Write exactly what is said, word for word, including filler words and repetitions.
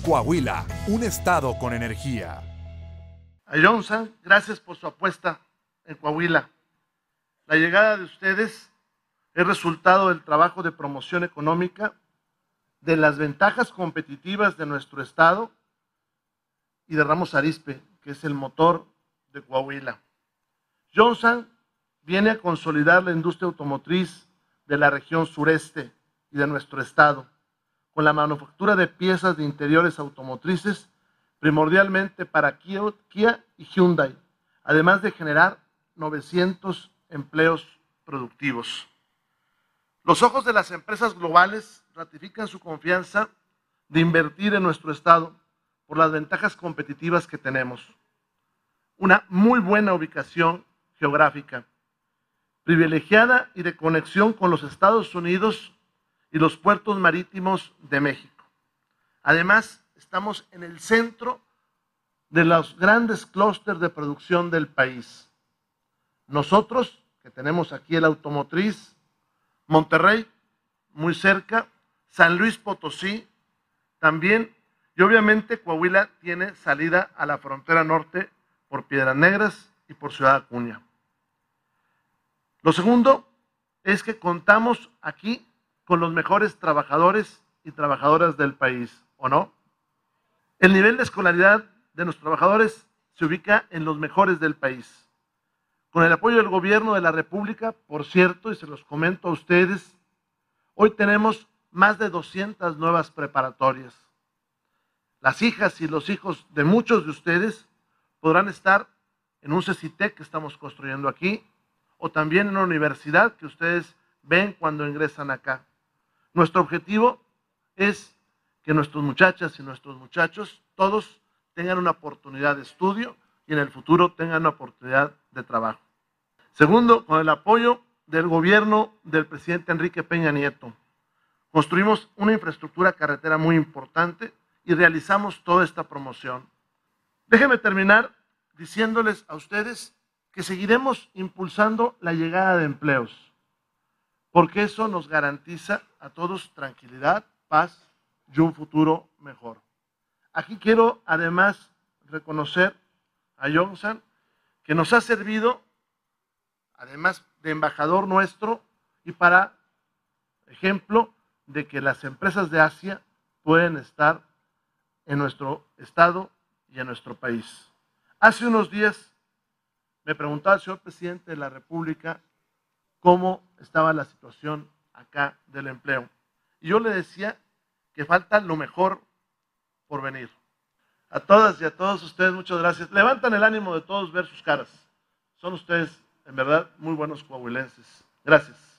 Coahuila, un estado con energía. A Johnson, gracias por su apuesta en Coahuila. La llegada de ustedes es resultado del trabajo de promoción económica, de las ventajas competitivas de nuestro estado y de Ramos Arizpe, que es el motor de Coahuila. Johnson viene a consolidar la industria automotriz de la región sureste y de nuestro estado, con la manufactura de piezas de interiores automotrices, primordialmente para Kia, Kia y Hyundai, además de generar novecientos empleos productivos. Los ojos de las empresas globales ratifican su confianza de invertir en nuestro estado por las ventajas competitivas que tenemos. Una muy buena ubicación geográfica, privilegiada y de conexión con los Estados Unidos y los puertos marítimos de México. Además, estamos en el centro de los grandes clústeres de producción del país. Nosotros, que tenemos aquí el automotriz, Monterrey, muy cerca, San Luis Potosí, también, y obviamente Coahuila tiene salida a la frontera norte por Piedras Negras y por Ciudad Acuña. Lo segundo es que contamos aquí con los mejores trabajadores y trabajadoras del país, ¿o no? El nivel de escolaridad de nuestros trabajadores se ubica en los mejores del país. Con el apoyo del gobierno de la República, por cierto, y se los comento a ustedes, hoy tenemos más de doscientas nuevas preparatorias. Las hijas y los hijos de muchos de ustedes podrán estar en un CECITEC que estamos construyendo aquí, o también en una universidad que ustedes ven cuando ingresan acá. Nuestro objetivo es que nuestras muchachas y nuestros muchachos, todos tengan una oportunidad de estudio y en el futuro tengan una oportunidad de trabajo. Segundo, con el apoyo del gobierno del presidente Enrique Peña Nieto, construimos una infraestructura carretera muy importante y realizamos toda esta promoción. Déjenme terminar diciéndoles a ustedes que seguiremos impulsando la llegada de empleos, porque eso nos garantiza a todos tranquilidad, paz y un futuro mejor. Aquí quiero además reconocer a Johnson, que nos ha servido, además de embajador nuestro, y para ejemplo de que las empresas de Asia pueden estar en nuestro estado y en nuestro país. Hace unos días me preguntaba el señor presidente de la República cómo estaba la situación acá del empleo. Y yo le decía que falta lo mejor por venir. A todas y a todos ustedes, muchas gracias. Levantan el ánimo de todos ver sus caras. Son ustedes, en verdad, muy buenos coahuilenses. Gracias.